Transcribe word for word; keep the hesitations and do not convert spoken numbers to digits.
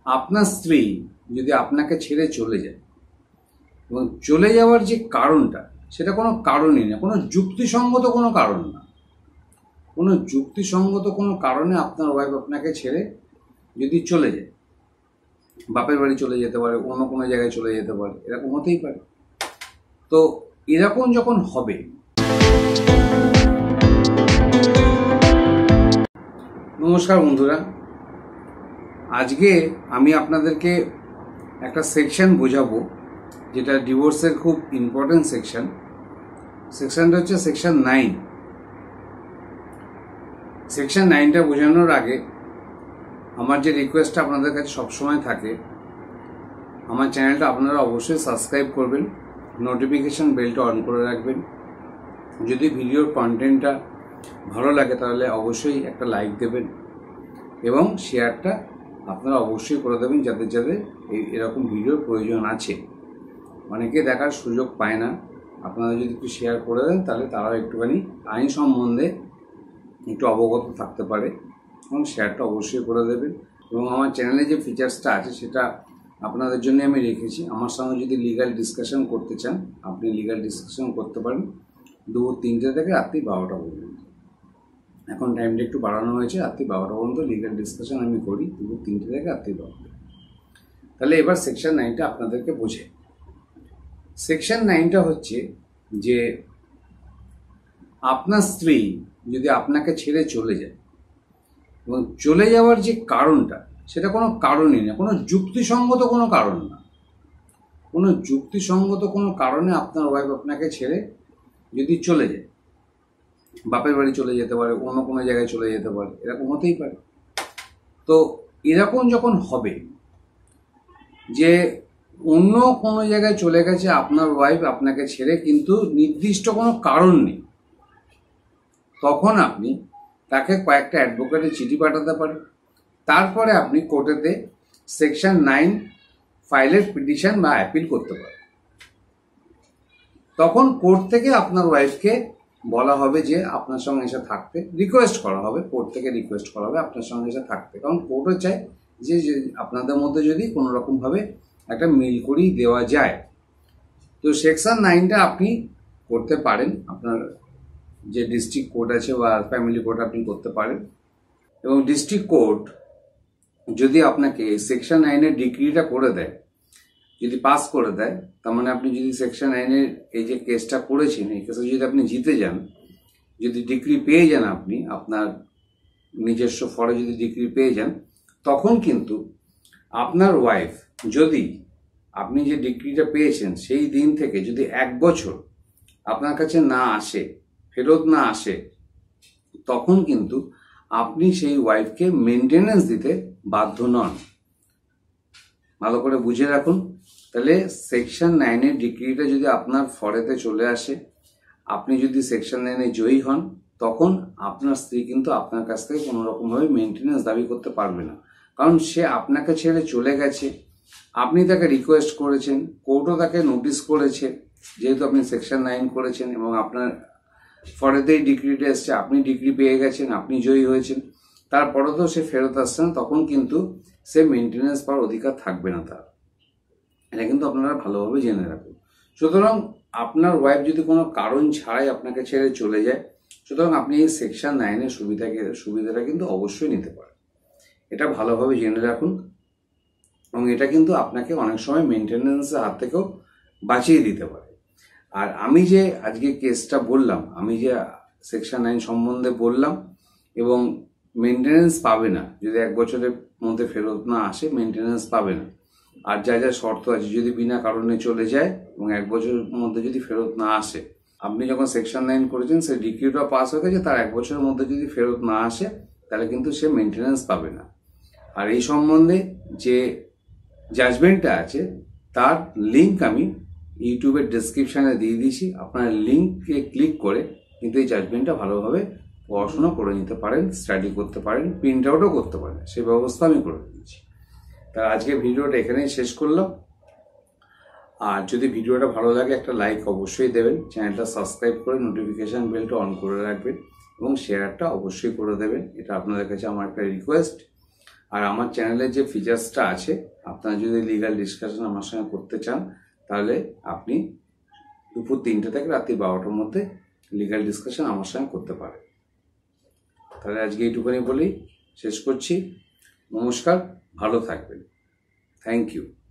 আপনার স্ত্রী যদি আপনাকে ছেড়ে চলে যায় এবং চলে যাওয়ার যে কারণটা সেটা কোনো কারণই না, কোনো যুক্তিসঙ্গত কোনো কারণ না, কোনো যুক্তিসঙ্গত কোনো কারণে আপনার ওয়াইফ আপনাকে ছেড়ে যদি চলে যায়, বাপের বাড়ি চলে যেতে পারে, অন্য কোনো জায়গায় চলে যেতে পারে, এরকম হতেই পারে। তো এরকম যখন হবে, নমস্কার বন্ধুরা, আজকে আমি আপনাদেরকে একটা সেকশন বোঝাবো যেটা ডিভোর্সের খুব ইম্পর্টেন্ট সেকশন। সেকশনটা হচ্ছে সেকশন নাইন। সেকশন নাইনটা বোঝানোর আগে আমার যে রিকোয়েস্টটা আপনাদের কাছে সবসময় থাকে, আমার চ্যানেলটা আপনারা অবশ্যই সাবস্ক্রাইব করবেন, নোটিফিকেশান বেলটা অন করে রাখবেন। যদি ভিডিওর কন্টেন্টটা ভালো লাগে তাহলে অবশ্যই একটা লাইক দেবেন এবং শেয়ারটা আপনারা অবশ্যই করে দেবেন যাদের যাদের এই এরকম ভিডিওর প্রয়োজন আছে। অনেকে দেখার সুযোগ পায় না, আপনারা যদি একটু শেয়ার করে দেন তাহলে তারাও একটুখানি আইন সম্বন্ধে একটু অবগত থাকতে পারে এবং শেয়ারটা অবশ্যই করে দেবেন। এবং আমার চ্যানেলে যে ফিচার্সটা আছে সেটা আপনাদের জন্য আমি রেখেছি। আমার সঙ্গে যদি লিগ্যাল ডিসকাশন করতে চান আপনি লিগ্যাল ডিসকাশন করতে পারেন দুপুর তিনটে থেকে রাত্রি বারোটা পর্যন্ত। এখন টাইমটা একটু বাড়ানো হয়েছে, রাত্রি বারোটা পর্যন্ত লিগ্যাল ডিসকাশন আমি করি, দুপুর তিনটে থেকে রাত্রি বারোটা। তাহলে এবার সেকশন নাইনটা আপনাদেরকে বোঝে। সেকশন নাইনটা হচ্ছে যে আপনার স্ত্রী যদি আপনাকে ছেড়ে চলে যায় এবং চলে যাওয়ার যে কারণটা সেটা কোনো কারণই না, কোনো যুক্তিসঙ্গত কোনো কারণ না, কোনো যুক্তিসঙ্গত কোনো কারণে আপনার ওয়াইফ আপনাকে ছেড়ে যদি চলে যায়, বাপের বাড়ি চলে যেতে পারে, অন্য কোনো জায়গায় চলে যেতে পারে, এরকম হতেই পারে। তো এরকম যখন হবে যে অন্য কোনো জায়গায় চলে গেছে আপনার ওয়াইফ আপনাকে ছেড়ে, কিন্তু নির্দিষ্ট কোনো কারণ নেই, তখন আপনি তাকে কয়েকটা অ্যাডভোকেটের চিঠি পাঠাতে পারেন। তারপরে আপনি কোর্টেতে সেকশন নাইন ফাইলের পিটিশন বা অ্যাপিল করতে পারেন। তখন কোর্ট থেকে আপনার ওয়াইফকে বলা হবে যে আপনার সঙ্গে এসে থাকতে, রিকোয়েস্ট করা হবে, কোর্ট থেকে রিকোয়েস্ট করা হবে আপনার সঙ্গে এসে থাকতে। কারণ কোর্টও চায় যে আপনাদের মধ্যে যদি কোনো রকমভাবে একটা মিল করেই দেওয়া যায়। তো সেকশন নাইনটা আপনি করতে পারেন, আপনার যে ডিস্ট্রিক্ট কোর্ট আছে বা ফ্যামিলি কোর্ট আপনি করতে পারেন। এবং ডিস্ট্রিক্ট কোর্ট যদি আপনাকে সেকশন নাইনের ডিগ্রিটা করে দেয়, যদি পাস করে দেয়, তার মানে আপনি যদি সেকশন নাইনের এই যে কেসটা করেছেন এই কেসে যদি আপনি জিতে যান, যদি ডিগ্রি পেয়ে যান, আপনি আপনার নিজস্ব ফরে যদি ডিগ্রি পেয়ে যান, তখন কিন্তু আপনার ওয়াইফ যদি আপনি যে ডিগ্রিটা পেয়েছেন সেই দিন থেকে যদি এক বছর আপনার কাছে না আসে, ফেরত না আসে, তখন কিন্তু আপনি সেই ওয়াইফকে মেনটেনেন্স দিতে বাধ্য নন। ভালো করে বুঝে রাখুন। তাহলে সেকশন নাইনের ডিগ্রিটা যদি আপনার ফরেতে চলে আসে, আপনি যদি সেকশন নাইনে জয়ী হন, তখন আপনার স্ত্রী কিন্তু আপনার কাছ থেকে কোনো রকমভাবে মেনটেনেন্স দাবি করতে পারবে না। কারণ সে আপনাকে ছেড়ে চলে গেছে, আপনি তাকে রিকোয়েস্ট করেছেন, কোর্টও তাকে নোটিশ করেছে, যেহেতু আপনি সেকশন নাইন করেছেন এবং আপনার ফরেতেই ডিগ্রিটা এসছে, আপনি ডিগ্রি পেয়ে গেছেন, আপনি জয়ী হয়েছেন, তারপরেও তো সে ফেরত আসছে না, তখন কিন্তু সে মেনটেনেন্স পাওয়ার অধিকার থাকবে না তার। এটা কিন্তু আপনারা ভালোভাবে জেনে রাখুন। সুতরাং আপনার ওয়াইফ যদি কোনো কারণ ছাড়াই আপনাকে ছেড়ে চলে যায়, সুতরাং আপনি এই সেকশন নাইনের সুবিধাকে সুবিধাটা কিন্তু অবশ্যই নিতে পারেন। এটা ভালোভাবে জেনে রাখুন এবং এটা কিন্তু আপনাকে অনেক সময় মেনটেনেন্সের হাত থেকেও বাঁচিয়ে দিতে পারে। আর আমি যে আজকে কেসটা বললাম, আমি যে সেকশন নাইন সম্বন্ধে বললাম, এবং মেনটেনেন্স পাবে না যদি এক বছরের মধ্যে ফেরত না আসে, মেনটেনেন্স পাবে না। আর যা যা শর্ত আছে, যদি বিনা কারণে চলে যায় এবং এক বছরের মধ্যে যদি ফেরত না আসে, আপনি যখন সেকশন নাইন করেছেন সেই ডিগ্রিটা পাস হয়ে গেছে, তার এক বছরের মধ্যে যদি ফেরত না আসে তাহলে কিন্তু সে মেনটেনেন্স পাবে না। আর এই সম্বন্ধে যে জাজমেন্টটা আছে তার লিঙ্ক আমি ইউটিউবের ডেসক্রিপশানে দিয়ে দিয়েছি, আপনার লিঙ্কে ক্লিক করে কিন্তু এই জাজমেন্টটা ভালোভাবে পড়াশোনা করে নিতে পারেন, স্টাডি করতে পারেন, প্রিন্ট আউটও করতে পারেন, সেই ব্যবস্থা আমি করে দিয়েছি। তা আজকে ভিডিওটা এখানেই শেষ করলাম। আর যদি ভিডিওটা ভালো লাগে একটা লাইক অবশ্যই দেবেন, চ্যানেলটা সাবস্ক্রাইব করে নোটিফিকেশান বেলটা অন করে রাখবেন এবং শেয়ারটা অবশ্যই করে দেবেন। এটা আপনাদের কাছে আমার একটা রিকোয়েস্ট। আর আমার চ্যানেলে যে ফিচার্সটা আছে, আপনারা যদি লিগাল ডিসকাশন আমার সঙ্গে করতে চান তাহলে আপনি দুপুর তিনটে থেকে রাত্রি বারোটার মধ্যে লিগাল ডিসকাশন আমার সঙ্গে করতে পারেন। তাহলে আজকে এইটুকুনি বলেই শেষ করছি। নমস্কার, ভালো থাকবেন। Thank you.